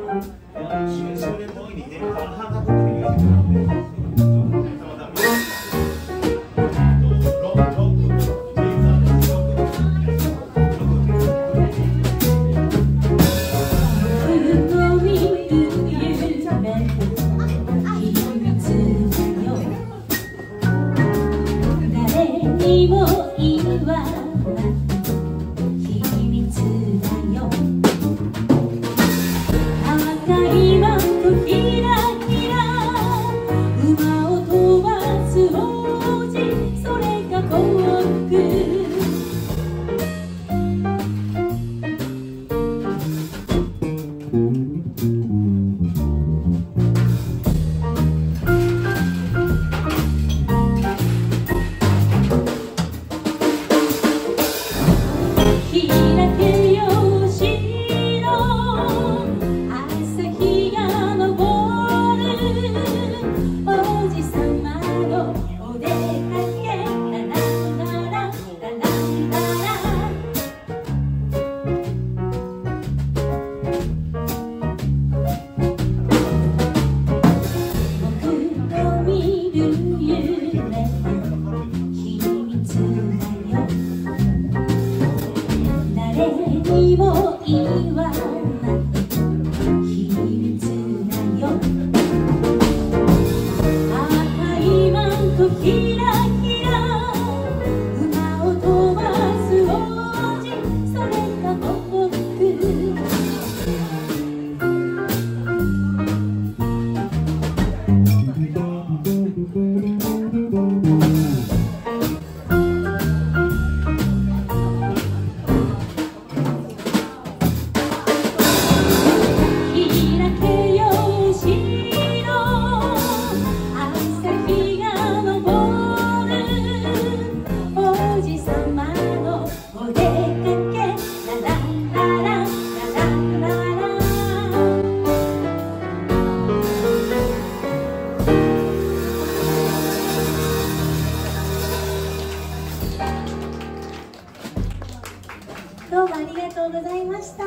どうもありがとうございました。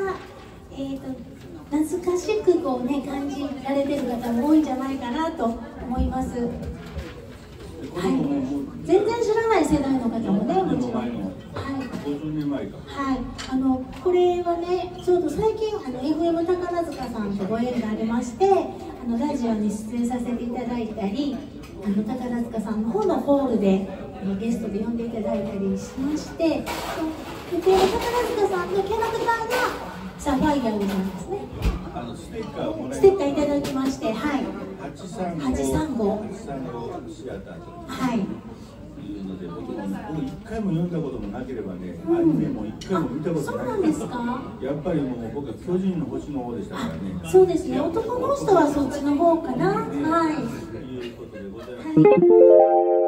懐かしくこうね感じられてる方も多いんじゃないかなと思います。はい、全然知らない世代の方もねもちろん。はい。 50年前か。 はい。これはねちょうど最近FM 宝塚さんとご縁がありましてラジオに出演させていただいたり宝塚さんの方のホールでゲストで呼んでいただいたりしまして。宝塚さんのキャラクターがサファイアなんですね。 ステッカーいただきまして、はい。835 シアターとはい。 いうので、僕一回も読んだこともなければね、アニメも一回も見たことない。 そうなんですか。 やっぱりもう僕は巨人の星の方でしたからね。 そうですね。男の人はそっちの方かな。はい。 ということでございます。